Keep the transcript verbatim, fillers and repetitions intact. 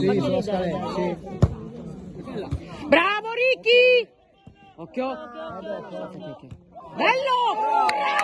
Sì, sulla scaletta, sì. Bravo Ricky! Occhio. Bello!